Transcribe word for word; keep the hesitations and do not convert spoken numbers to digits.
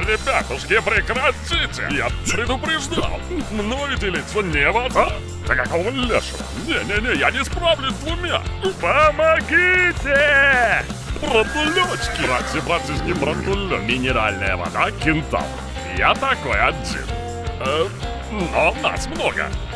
Ребятушки, прекратите! Я предупреждал! Мной делиться не вода! Да какого лешего? Не-не-не, я не справлюсь с двумя! Помогите! Братулечки! Братцы, братишки, братулечки! Минеральная вода, кентавр. Я такой один. Э, но нас много.